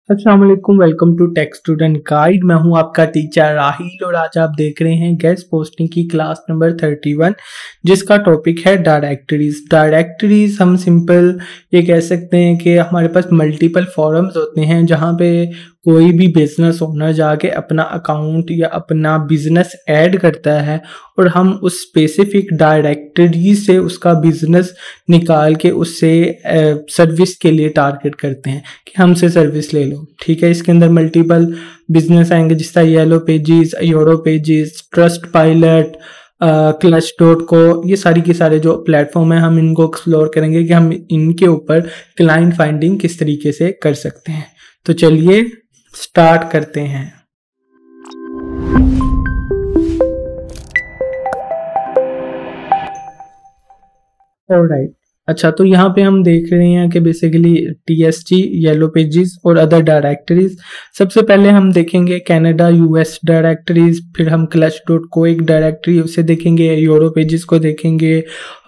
अस्सलाम वालेकुम, welcome to tech student guide. मैं हूं आपका टीचर राहिल और आज आप देख रहे हैं गेस्ट पोस्टिंग की क्लास नंबर 31 जिसका टॉपिक है डायरेक्टरीज। डायरेक्टरीज हम सिंपल ये कह सकते हैं कि हमारे पास मल्टीपल फॉरम्स होते हैं जहां पे कोई भी बिजनेस ओनर जाके अपना अकाउंट या अपना बिजनेस ऐड करता है और हम उस स्पेसिफिक डायरेक्टरी से उसका बिजनेस निकाल के उससे सर्विस के लिए टारगेट करते हैं कि हमसे सर्विस ले लो। ठीक है, इसके अंदर मल्टीपल बिजनेस आएंगे जिस तरह yellow pages, euro pages, trust pilot, clutch dot co, ये सारी के सारे जो प्लेटफॉर्म है हम इनको एक्सप्लोर करेंगे कि हम इनके ऊपर क्लाइंट फाइंडिंग किस तरीके से कर सकते हैं। तो चलिए स्टार्ट करते हैं। ऑलराइट, अच्छा तो यहाँ पे हम देख रहे हैं कि बेसिकली TSG, येलो पेजेस और अदर डायरेक्टरीज। सबसे पहले हम देखेंगे कनाडा US डायरेक्टरीज, फिर हम क्लच डॉट को एक डायरेक्टरी उसे देखेंगे, यूरो पेजेस को देखेंगे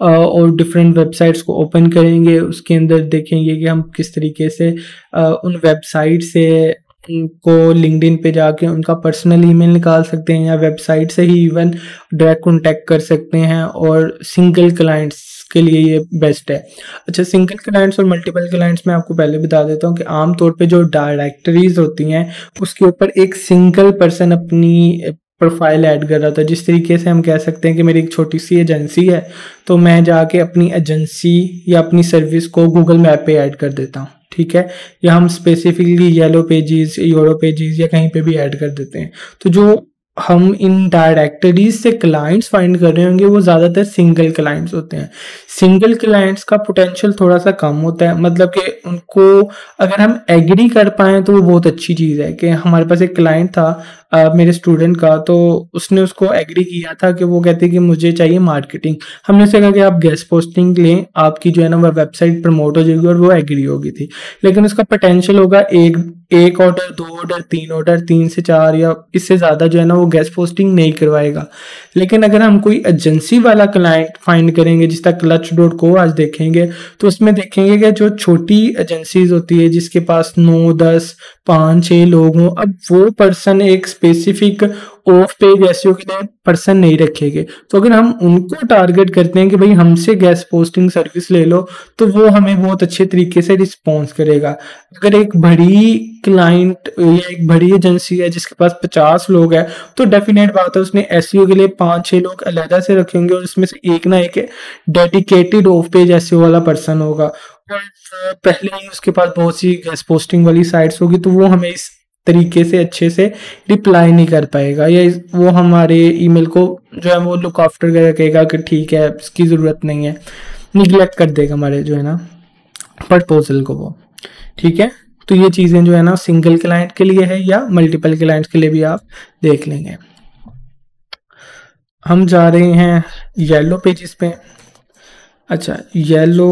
और डिफरेंट वेबसाइट्स को ओपन करेंगे। उसके अंदर देखेंगे कि हम किस तरीके से उन वेबसाइट से उनको लिंक्डइन पे जाके उनका पर्सनल ईमेल निकाल सकते हैं या वेबसाइट से ही इवन डायरेक्ट कॉन्टैक्ट कर सकते हैं। और सिंगल क्लाइंट्स के लिए ये बेस्ट है। अच्छा, सिंगल क्लाइंट्स और मल्टीपल क्लाइंट्स मैं आपको पहले बता देता हूँ कि आमतौर पे जो डायरेक्टरीज होती हैं उसके ऊपर एक सिंगल पर्सन अपनी प्रोफाइल ऐड कर रहा था। जिस तरीके से हम कह सकते हैं कि मेरी एक छोटी सी एजेंसी है तो मैं जाके अपनी एजेंसी या अपनी सर्विस को गूगल मैप पे ऐड कर देता हूँ। ठीक है, या हम specifically yellow pages, euro pages या कहीं पे भी ऐड कर देते हैं। तो जो हम इन डायरेक्टरीज से क्लाइंट्स फाइंड कर रहे होंगे वो ज़्यादातर सिंगल क्लाइंट्स होते हैं। सिंगल क्लाइंट्स का पोटेंशियल थोड़ा सा कम होता है, मतलब कि उनको अगर हम एग्री कर पाएँ तो वो बहुत अच्छी चीज़ है। कि हमारे पास एक क्लाइंट था मेरे स्टूडेंट का, तो उसने उसको एग्री किया था कि वो कहते कि मुझे चाहिए मार्केटिंग। हमने उसे कहा कि आप गेस्ट पोस्टिंग लें, आपकी जो है ना वो वेबसाइट प्रमोट हो जाएगी, और वो एग्री होगी थी। लेकिन उसका पोटेंशियल होगा एक ऑर्डर, 2 ऑर्डर, 3 ऑर्डर, 3 से 4 या इससे ज़्यादा जो है ना वो गेस्ट पोस्टिंग नहीं करवाएगा। लेकिन अगर हम कोई एजेंसी वाला क्लाइंट फाइंड करेंगे जिस तरह क्लच डॉट को आज देखेंगे तो उसमें देखेंगे कि जो छोटी एजेंसीज होती है जिसके पास 9, 10, 5, 6 लोग हों, अब वो पर्सन एक स्पेसिफिक ऑफ पेज एसईओ के लिए पर्सन नहीं रखेंगे। तो अगर हम उनको टारगेट करते हैं कि भाई हमसे गेस्ट पोस्टिंग सर्विस ले लो तो वो हमें बहुत अच्छे तरीके से रिस्पॉन्स करेगा। अगर एक बड़ी क्लाइंट या एक बड़ी एजेंसी है जिसके पास 50 लोग हैं तो डेफिनेट बात है उसने एसईओ के लिए 5-6 लोग अलग से रखेंगे और उसमें से एक ना एक डेडिकेटेड ऑफ पेज एसईओ वाला पर्सन होगा। और पहले ही उसके पास बहुत सी गेस्ट पोस्टिंग वाली साइट्स होगी तो वो हमें इस तरीके से अच्छे से रिप्लाई नहीं कर पाएगा, या वो हमारे ईमेल को जो है वो लुक आफ्टर कर रखेगा कि ठीक है इसकी ज़रूरत नहीं है, निगलेक्ट कर देगा हमारे जो है ना प्रपोजल को वो। ठीक है, तो ये चीज़ें जो है ना सिंगल क्लाइंट के लिए है या मल्टीपल क्लाइंट्स के लिए भी आप देख लेंगे। हम जा रहे हैं येलो पेजेस पे। अच्छा, येलो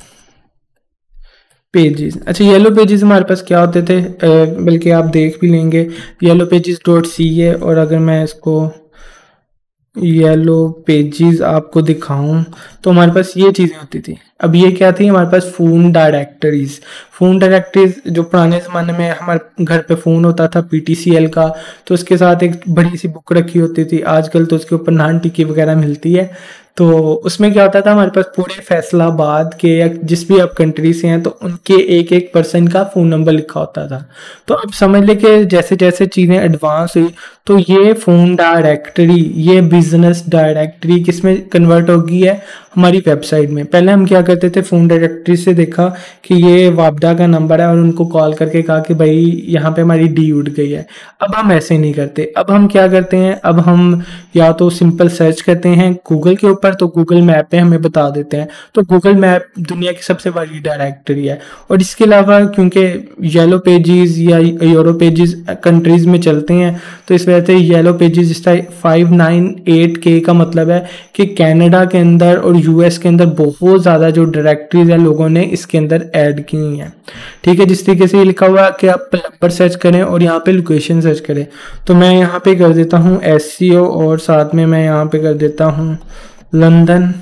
पेजेस, अच्छा येलो पेजेस हमारे पास क्या होते थे, बल्कि आप देख भी लेंगे येलो पेजेस .c है। और अगर मैं इसको येलो पेजेस आपको दिखाऊं तो हमारे पास ये चीज़ें होती थी। अब ये क्या थी, हमारे पास फ़ोन डायरेक्टरीज। फ़ोन डायरेक्टरीज जो पुराने ज़माने में हमारे घर पे फ़ोन होता था PTCL का, तो उसके साथ एक बड़ी सी बुक रखी होती थी। आजकल तो उसके ऊपर नान टिक्की वगैरह मिलती है। तो उसमें क्या होता था, हमारे पास पूरे फैसलाबाद के या जिस भी आप कंट्री से हैं तो उनके एक एक पर्सन का फ़ोन नंबर लिखा होता था। तो अब समझ ले कि जैसे जैसे चीज़ें एडवांस हुई तो ये फ़ोन डायरेक्टरी, ये बिजनेस डायरेक्टरी किस में कन्वर्ट होगी है, हमारी वेबसाइट में। पहले हम क्या करते थे, फ़ोन डायरेक्टरी से देखा कि ये वापडा का नंबर है और उनको कॉल करके कहा कि भाई यहाँ पे हमारी डी उड़ गई है। अब हम ऐसे नहीं करते, अब हम क्या करते हैं, अब हम या तो सिंपल सर्च करते हैं गूगल के ऊपर तो गूगल मैप पे हमें बता देते हैं। तो गूगल मैप दुनिया की सबसे बड़ी डायरेक्टरी है। और इसके अलावा क्योंकि येलो पेजेस या यूरो पेजेस कंट्रीज में चलते हैं तो इस वजह से येलो पेजेस जिस तरह 598K का मतलब है कि कनाडा के अंदर और US के अंदर बहुत ज़्यादा जो डायरेक्टरीज है लोगों ने इसके अंदर ऐड की हैं। ठीक है, जिस तरीके से ये लिखा हुआ है कि आप प्लम्बर सर्च करें और यहाँ पे लोकेशन सर्च करें। तो मैं यहाँ पे कर देता हूँ SEO और साथ में मैं यहाँ पे कर देता हूँ लंदन।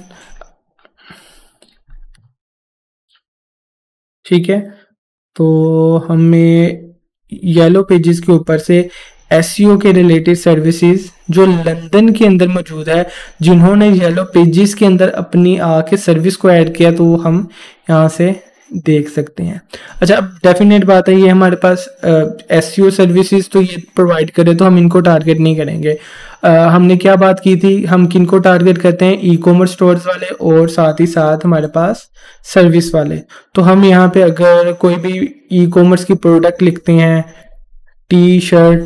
ठीक है, तो हमें येलो पेजेस के ऊपर से एसईओ के रिलेटेड सर्विसेज जो लंदन के अंदर मौजूद है, जिन्होंने येलो पेजेस के अंदर अपनी आके सर्विस को ऐड किया, तो हम यहाँ से देख सकते हैं। अच्छा, अब डेफिनेट बात है ये हमारे पास एसईओ सर्विसेज तो ये प्रोवाइड करे, तो हम इनको टारगेट नहीं करेंगे। हमने क्या बात की थी, हम किनको टारगेट करते हैं, ई कॉमर्स स्टोर्स वाले और साथ ही साथ हमारे पास सर्विस वाले। तो हम यहाँ पे अगर कोई भी ई कॉमर्स की प्रोडक्ट लिखते हैं, T shirt,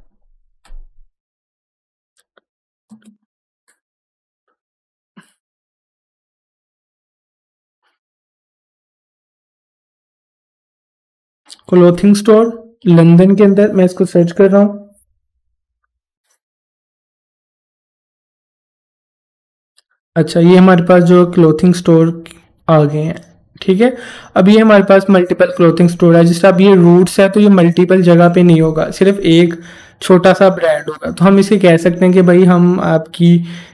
clothing store London के अंदर, मैं इसको सर्च कर रहा हूँ। अच्छा, ये हमारे पास जो क्लोथिंग स्टोर आ गए हैं, ठीक है। अब ये हमारे पास मल्टीपल क्लोथिंग स्टोर है। जैसे अब ये रूट्स है तो ये मल्टीपल जगह पे नहीं होगा, सिर्फ एक छोटा सा ब्रांड होगा। तो हम इसे कह सकते हैं कि भाई हम आपकी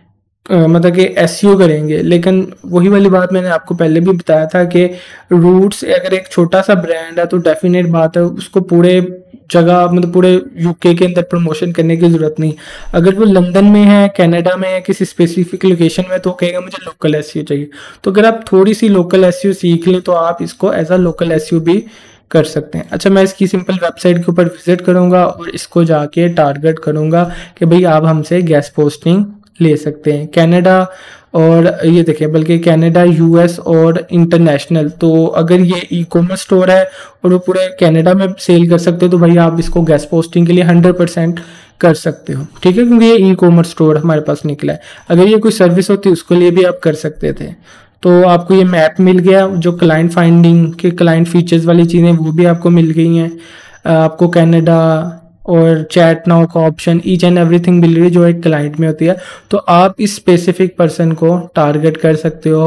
मतलब कि एसईओ करेंगे। लेकिन वही वाली बात मैंने आपको पहले भी बताया था कि रूट्स अगर एक छोटा सा ब्रांड है तो डेफिनेट बात है उसको पूरे जगह मतलब पूरे यूके के अंदर प्रमोशन करने की जरूरत नहीं। अगर वो लंदन में है, कनाडा में है, किसी स्पेसिफिक लोकेशन में, तो कहेगा मुझे लोकल एसईओ चाहिए। तो अगर आप थोड़ी सी लोकल एसईओ सीख लें तो आप इसको एज अ लोकल एसईओ भी कर सकते हैं। अच्छा, मैं इसकी सिंपल वेबसाइट के ऊपर विजिट करूंगा और इसको जाके टारगेट करूंगा कि भाई आप हमसे गेस्ट पोस्टिंग ले सकते हैं। कनाडा और ये देखिए, बल्कि कनाडा, यूएस और इंटरनेशनल। तो अगर ये ई कॉमर्स स्टोर है और वो पूरे कनाडा में सेल कर सकते हो तो भाई आप इसको गेस्ट पोस्टिंग के लिए 100% कर सकते हो, ठीक है, क्योंकि ये ई कॉमर्स स्टोर हमारे पास निकला है। अगर ये कोई सर्विस होती उसके लिए भी आप कर सकते थे। तो आपको ये मैप मिल गया, जो क्लाइंट फाइंडिंग के क्लाइंट फीचर्स वाली चीज़ें वो भी आपको मिल गई हैं। आपको कनाडा और चैट नाउ का ऑप्शन, ईच एंड एवरीथिंग मिल रही है जो एक क्लाइंट में होती है। तो आप इस स्पेसिफिक पर्सन को टारगेट कर सकते हो,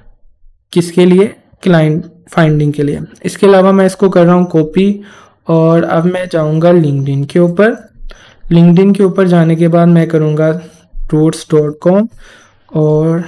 किसके लिए, क्लाइंट फाइंडिंग के लिए। इसके अलावा मैं इसको कर रहा हूँ कॉपी और अब मैं जाऊँगा लिंक्डइन के ऊपर। लिंक्डइन के ऊपर जाने के बाद मैं करूँगा रूट्स.com और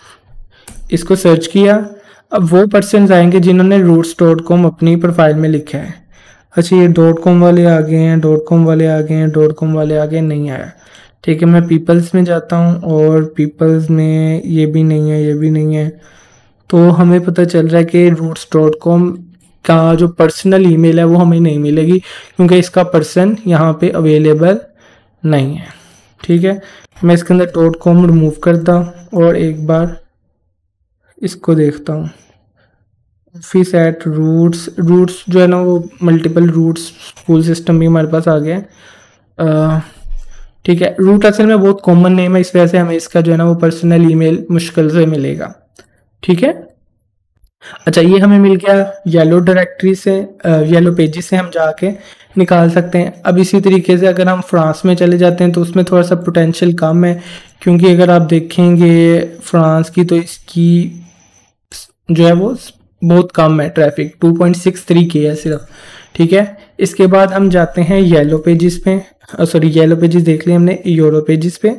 इसको सर्च किया। अब वो पर्सन आएंगे जिन्होंने रूट्स.com अपनी प्रोफाइल में लिखा है। अच्छा, ये .com वाले आ गए हैं, .com वाले आ गए हैं, .com वाले आ गए, नहीं आया, ठीक है। मैं पीपल्स में जाता हूँ और पीपल्स में ये भी नहीं है, ये भी नहीं है। तो हमें पता चल रहा है कि रूट्स.com का जो पर्सनल ईमेल है वो हमें नहीं मिलेगी क्योंकि इसका पर्सन यहाँ पे अवेलेबल नहीं है, ठीक है। मैं इसके अंदर .com रिमूव करता हूँ और एक बार इसको देखता हूँ। ऑफिस एट रूट्स, रूट्स जो है ना वो मल्टीपल रूट्स स्कूल सिस्टम भी हमारे पास आ गया है, ठीक है। रूट असल में बहुत कॉमन नेम है, इस वजह से हमें इसका जो है ना वो पर्सनल ईमेल मुश्किल से मिलेगा, ठीक है। अच्छा, ये हमें मिल गया येलो डायरेक्टरी से, येलो पेजेस से हम जाके निकाल सकते हैं। अब इसी तरीके से अगर हम फ्रांस में चले जाते हैं तो उसमें थोड़ा सा पोटेंशियल कम है, क्योंकि अगर आप देखेंगे फ्रांस की तो इसकी जो है वो बहुत कम है, ट्रैफिक 2.63 की है सिर्फ, ठीक है। इसके बाद हम जाते हैं येलो पेजेस पे, सॉरी येलो पेजेस देख लिया हमने, यूरो पेजेस पे,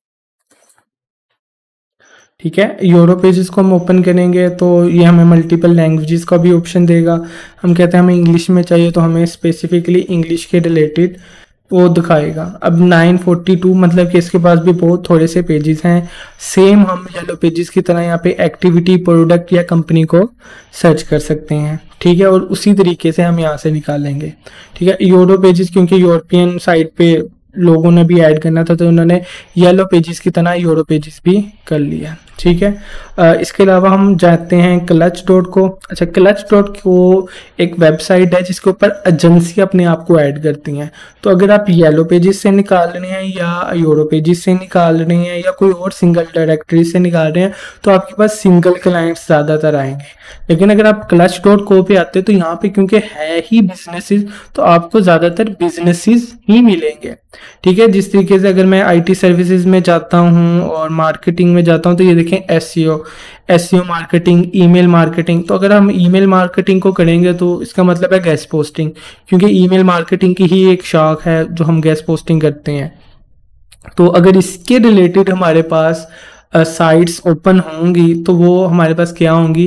ठीक है। यूरो पेजेस को हम ओपन करेंगे तो ये हमें मल्टीपल लैंग्वेजेस का भी ऑप्शन देगा। हम कहते हैं हमें इंग्लिश में चाहिए तो हमें स्पेसिफिकली इंग्लिश के रिलेटेड वो दिखाएगा। अब 942 मतलब कि इसके पास भी बहुत थोड़े से पेजेस हैं। सेम हम येलो पेजेस की तरह यहाँ पे एक्टिविटी, प्रोडक्ट या कंपनी को सर्च कर सकते हैं, ठीक है, और उसी तरीके से हम यहाँ से निकालेंगे, ठीक है। यूरो पेजेस क्योंकि यूरोपियन साइट पे लोगों ने भी ऐड करना था तो उन्होंने येलो पेजेस की तरह यूरो पेजेस भी कर लिया, ठीक है। इसके अलावा हम जाते हैं clutch.co। अच्छा, clutch.co एक वेबसाइट है जिसके ऊपर एजेंसी अपने आप को ऐड करती हैं। तो अगर आप येलो पेजेस से निकाल रहे हैं या यूरो पेजेस से निकाल रहे हैं या कोई और सिंगल डायरेक्टरी से निकाल रहे हैं तो आपके पास सिंगल क्लाइंट्स ज़्यादातर आएंगे। लेकिन अगर आप clutch.co पे आते हैं तो यहाँ पे क्योंकि है ही बिजनेसेस तो आपको ज़्यादातर बिजनेसेस ही मिलेंगे, ठीक है। जिस तरीके से अगर मैं आईटी सर्विसेज में जाता हूँ और मार्केटिंग में जाता हूँ तो ये देखें एसईओ मार्केटिंग, ईमेल मार्केटिंग। तो अगर हम ईमेल मार्केटिंग को करेंगे तो इसका मतलब है गेस्ट पोस्टिंग, क्योंकि ईमेल मार्केटिंग की ही एक शाख है जो हम गेस्ट पोस्टिंग करते हैं। तो अगर इसके रिलेटेड हमारे पास साइट्स ओपन होंगी तो वो हमारे पास क्या होंगी,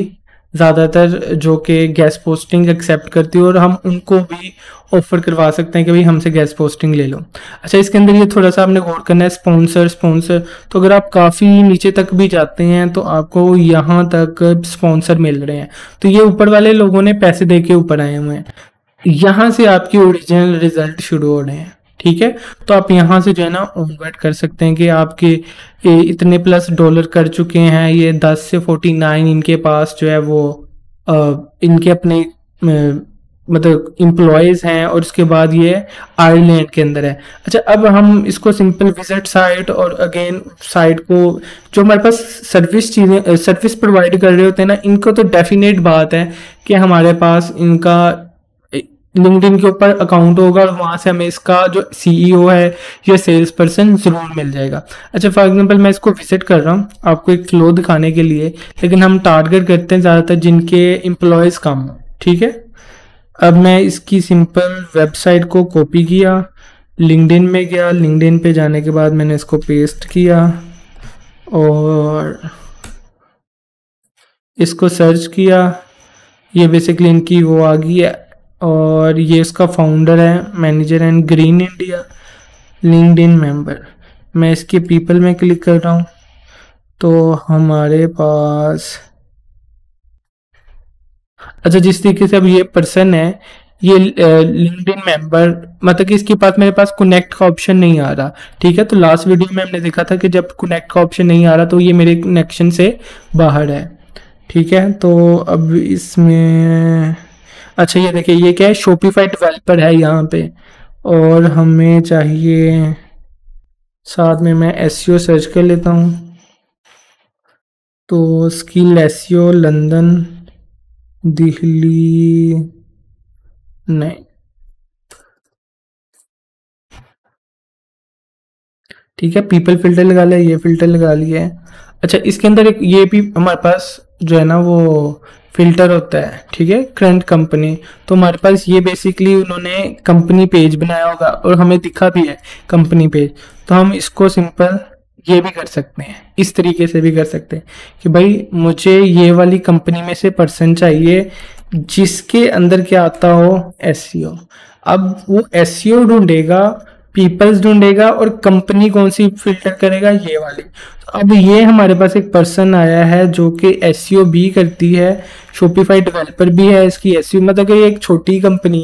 ज़्यादातर जो कि गेस्ट पोस्टिंग एक्सेप्ट करती है, और हम उनको भी ऑफर करवा सकते हैं कि भाई हमसे गेस्ट पोस्टिंग ले लो। अच्छा, इसके अंदर ये थोड़ा सा आपने गौर करना है, स्पॉन्सर। तो अगर आप काफ़ी नीचे तक भी जाते हैं तो आपको यहाँ तक स्पॉन्सर मिल रहे हैं। तो ये ऊपर वाले लोगों ने पैसे दे के ऊपर आए हुए हैं, यहाँ से आपकी ओरिजिनल रिजल्ट शुरू हो रहे हैं। ठीक है, तो आप यहाँ से जो है ना ऑनवर्ड कर सकते हैं कि आपके इतने प्लस डॉलर कर चुके हैं, ये 10 से 49 इनके पास जो है वो इनके अपने मतलब एम्प्लॉयज़ हैं, और उसके बाद ये आयरलैंड के अंदर है। अच्छा, अब हम इसको सिंपल विजिट साइट, और अगेन साइट को जो हमारे पास सर्विस प्रोवाइड कर रहे होते हैं ना, इनको तो डेफिनेट बात है कि हमारे पास इनका लिंक्डइन के ऊपर अकाउंट होगा, और वहाँ से हमें इसका जो CEO है या सेल्स पर्सन ज़रूर मिल जाएगा। अच्छा, फॉर एग्जांपल मैं इसको विजिट कर रहा हूँ आपको एक फ्लो दिखाने के लिए, लेकिन हम टारगेट करते हैं ज़्यादातर जिनके एम्प्लॉयज़ कम हो। ठीक है, अब मैं इसकी सिंपल वेबसाइट को कॉपी किया, लिंक्डइन में गया, लिंक्डइन पे जाने के बाद मैंने इसको पेस्ट किया और इसको सर्च किया। ये बेसिकली इनकी वो आ गई है, और ये इसका फाउंडर है, manager and green India, LinkedIn member. मैं इसके पीपल में क्लिक कर रहा हूँ तो हमारे पास, अच्छा, जिस तरीके से अब ये पर्सन है, ये लिंक्डइन मेंबर, मतलब कि इसके पास मेरे पास कनेक्ट का ऑप्शन नहीं आ रहा। ठीक है, तो लास्ट वीडियो में हमने देखा था कि जब कनेक्ट का ऑप्शन नहीं आ रहा तो ये मेरे कनेक्शन से बाहर है। ठीक है, तो अब इसमें, अच्छा, ये देखिए, ये क्या है, शॉपिफाई डेवलपर है यहाँ पे, और हमें चाहिए, साथ में मैं SEO सर्च कर लेता हूँ। तो स्किल SEO लंदन, दिल्ली नहीं, ठीक है, पीपल फिल्टर लगा लिया, ये फिल्टर लगा लिया है। अच्छा, इसके अंदर एक ये भी हमारे पास जो है ना वो फिल्टर होता है। ठीक है, करंट कंपनी, तो हमारे पास ये बेसिकली उन्होंने कंपनी पेज बनाया होगा और हमें दिखा भी है कंपनी पेज, तो हम इसको सिंपल ये भी कर सकते हैं, इस तरीके से भी कर सकते हैं कि भाई मुझे ये वाली कंपनी में से पर्सन चाहिए जिसके अंदर क्या आता हो, SEO। अब वो SEO ढूंढेगा, पीपल्स ढूंढेगा, और कंपनी कौन सी फिल्टर करेगा, ये वाली। तो अब ये हमारे पास एक पर्सन आया है जो कि SEO भी करती है, शॉपिफाई डेवलपर भी है, इसकी SEO, मतलब कि ये एक छोटी कंपनी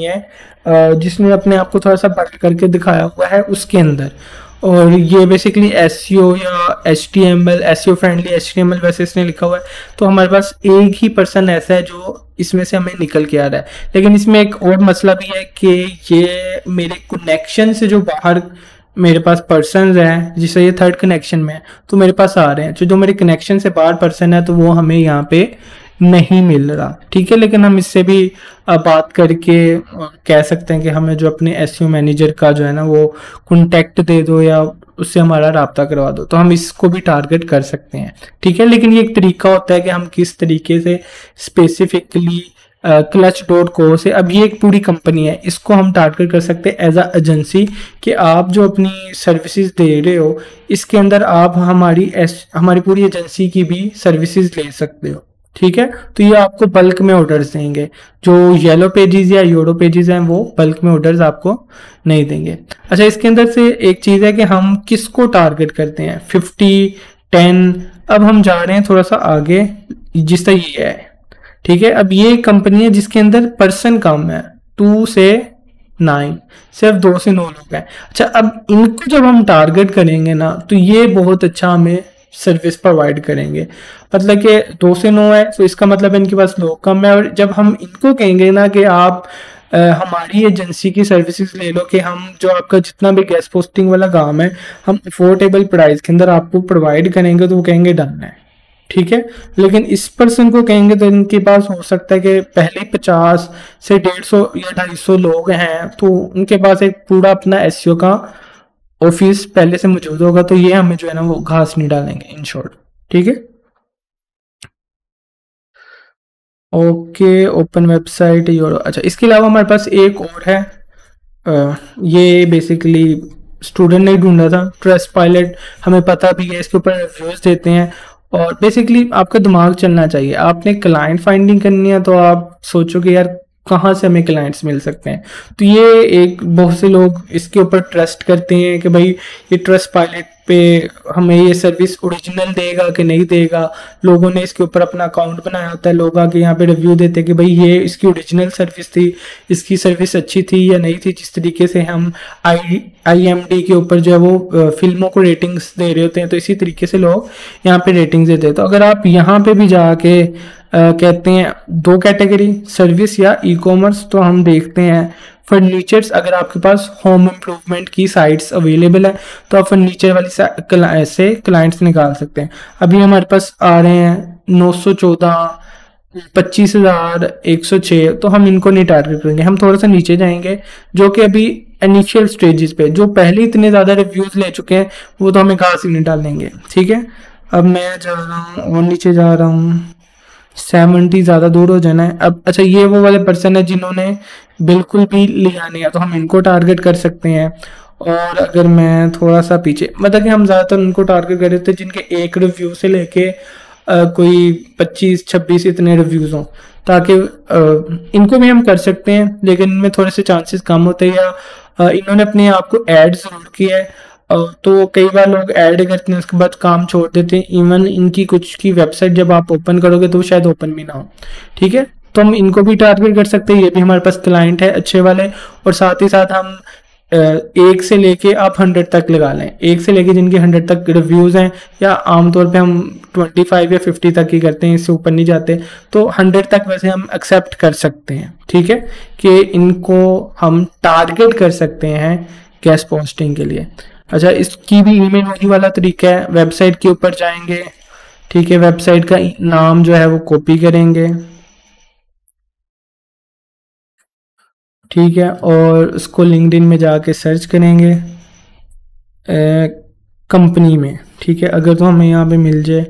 है जिसने अपने आप को थोड़ा सा बढ़ करके दिखाया हुआ है उसके अंदर। और ये बेसिकली SEO या HTML, SEO फ्रेंडली HTML वैसे इसने लिखा हुआ है। तो हमारे पास एक ही पर्सन ऐसा है जो इसमें से हमें निकल के आ रहा है। लेकिन इसमें एक और मसला भी है कि ये मेरे कनेक्शन से जो बाहर मेरे पास पर्सन हैं, जिससे ये थर्ड कनेक्शन में है, तो मेरे पास आ रहे हैं, जो मेरे कनेक्शन से बाहर पर्सन है तो वो हमें यहाँ पे नहीं मिल रहा। ठीक है, लेकिन हम इससे भी बात करके कह सकते हैं कि हमें जो अपने SEO मैनेजर का जो है ना वो कॉन्टैक्ट दे दो या उससे हमारा राब्ता करवा दो, तो हम इसको भी टारगेट कर सकते हैं। ठीक है, लेकिन ये एक तरीका होता है कि हम किस तरीके से स्पेसिफिकली clutch.co से, अब ये एक पूरी कंपनी है, इसको हम टारगेट कर सकते हैं एज अ एजेंसी कि आप जो अपनी सर्विसेज दे रहे हो इसके अंदर आप हमारी पूरी एजेंसी की भी सर्विसेज ले सकते हो। ठीक है, तो ये आपको बल्क में ऑर्डर्स देंगे, जो येलो पेजेस या यूरो पेजेस हैं वो बल्क में ऑर्डर्स आपको नहीं देंगे। अच्छा, इसके अंदर से एक चीज़ है कि हम किसको टारगेट करते हैं, 50, 10। अब हम जा रहे हैं थोड़ा सा आगे, जिस तरह ये है। ठीक है, अब ये कंपनी है जिसके अंदर पर्सन कम है, 2 से 9, सिर्फ 2 से 9 लोग हैं। अच्छा, अब इनको जब हम टारगेट करेंगे ना तो ये बहुत अच्छा हमें सर्विस प्रोवाइड करेंगे, मतलब कि 2 से 9 है तो इसका मतलब इनके पास लोग कम है। और जब हम इनको कहेंगे ना कि आप हमारी एजेंसी की सर्विसेज ले लो, कि हम जो आपका जितना भी गेस्ट पोस्टिंग वाला काम है हम अफोर्डेबल प्राइस के अंदर आपको प्रोवाइड करेंगे, तो वो कहेंगे डन है। ठीक है, लेकिन इस पर्सन को कहेंगे तो इनके पास हो सकता है कि पहले 50 से 150 या 250 लोग हैं, तो उनके पास एक पूरा अपना SEO का ऑफिस पहले से मौजूद होगा, तो ये हमें जो है ना वो घास नहीं डालेंगे, इन शॉर्ट। ठीक है, ओके, ओपन वेबसाइट यूरो। अच्छा, इसके अलावा हमारे पास एक और है, ये बेसिकली स्टूडेंट ने ढूंढा था, ट्रस्ट पायलट, हमें पता भी है, इसके ऊपर रिव्यूज देते हैं और बेसिकली आपका दिमाग चलना चाहिए। आपने क्लाइंट फाइंडिंग करनी है तो आप सोचो कि यार कहाँ से हमें क्लाइंट्स मिल सकते हैं। तो ये एक बहुत से लोग इसके ऊपर ट्रस्ट करते हैं कि भाई ये ट्रस्ट पायलट पे हमें ये सर्विस ओरिजिनल देगा कि नहीं देगा। लोगों ने इसके ऊपर अपना अकाउंट बनाया होता है, लोग आके यहाँ पे रिव्यू देते हैं कि भाई ये इसकी ओरिजिनल सर्विस थी, इसकी सर्विस अच्छी थी या नहीं थी। जिस तरीके से हम IMD के ऊपर जो है वो फिल्मों को रेटिंग्स दे रहे होते हैं, तो इसी तरीके से लोग यहाँ पे रेटिंग्स देते हैं। तो अगर आप यहाँ पे भी जाके कहते हैं दो कैटेगरी, सर्विस या ई कॉमर्स, तो हम देखते हैं फर्नीचर्स। अगर आपके पास होम इम्प्रूवमेंट की साइट्स अवेलेबल है तो आप फर्नीचर वाली से क्लाइंट्स निकाल सकते हैं। अभी हमारे पास आ रहे हैं 914, 25,106, तो हम इनको नहीं टारगेट करेंगे। हम थोड़ा सा नीचे जाएंगे, जो कि अभी इनिशियल स्टेजेस पे जो पहले इतने ज़्यादा रिव्यूज़ ले चुके हैं वो तो हमें घास ही नहीं डालेंगे, ठीक है। अब मैं जा रहा हूँ और नीचे जा रहा हूँ, 70 ज़्यादा दूर हो जाना है। अब अच्छा, ये वो वाले पर्सन है जिन्होंने बिल्कुल भी लिया नहीं है, तो हम इनको टारगेट कर सकते हैं। और अगर मैं थोड़ा सा पीछे, मतलब कि हम ज़्यादातर उनको टारगेट कर रहे थे जिनके एक रिव्यू से लेके कोई 25-26 इतने रिव्यूज़ हों, ताकि इनको भी हम कर सकते हैं, लेकिन इनमें थोड़े से चांसेस कम होते हैं। या इन्होंने अपने आप को ऐड ज़रूर किया है, तो कई बार लोग ऐड करते हैं उसके बाद काम छोड़ देते हैं। इवन इनकी कुछ की वेबसाइट जब आप ओपन करोगे तो शायद ओपन भी ना हो, ठीक है। तो हम इनको भी टारगेट कर सकते हैं, ये भी हमारे पास क्लाइंट है अच्छे वाले। और साथ ही साथ हम 1 से लेके आप 100 तक लगा लें, 1 से लेके जिनके 100 तक रिव्यूज़ हैं, या आमतौर पे हम 25 या 50 तक ही करते हैं, इससे ऊपर नहीं जाते। तो 100 तक वैसे हम एक्सेप्ट कर सकते हैं, ठीक है, कि इनको हम टारगेट कर सकते हैं गेस्ट पोस्टिंग के लिए। अच्छा, इसकी भी ईमेल वही वाला तरीका है, वेबसाइट के ऊपर जाएंगे, ठीक है, वेबसाइट का नाम जो है वो कॉपी करेंगे, ठीक है, और उसको लिंक्डइन में जाके सर्च करेंगे कंपनी में, ठीक है। अगर तो हमें यहाँ पे मिल जाए,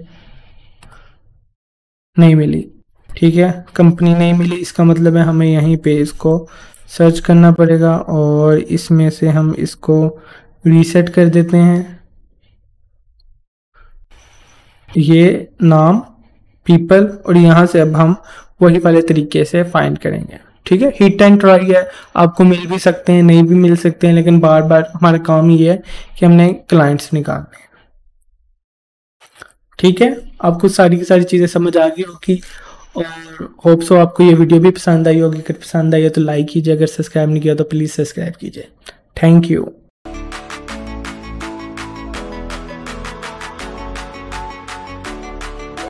नहीं मिली, ठीक है, कंपनी नहीं मिली, इसका मतलब है हमें यहीं पे इसको सर्च करना पड़ेगा और इसमें से हम इसको रीसेट कर देते हैं। ये नाम, पीपल, और यहाँ से अब हम वही वाले तरीके से फाइंड करेंगे, ठीक है। हिट एंड ट्राई है, आपको मिल भी सकते हैं, नहीं भी मिल सकते हैं, लेकिन बार बार हमारा काम ये है कि हमने क्लाइंट्स निकालने हैं, ठीक है। आपको सारी की सारी चीज़ें समझ आ गई होगी और होप सो आपको ये वीडियो भी पसंद आई होगी। अगर पसंद आई है तो लाइक कीजिए, अगर सब्सक्राइब नहीं किया तो प्लीज़ सब्सक्राइब कीजिए। Thank you.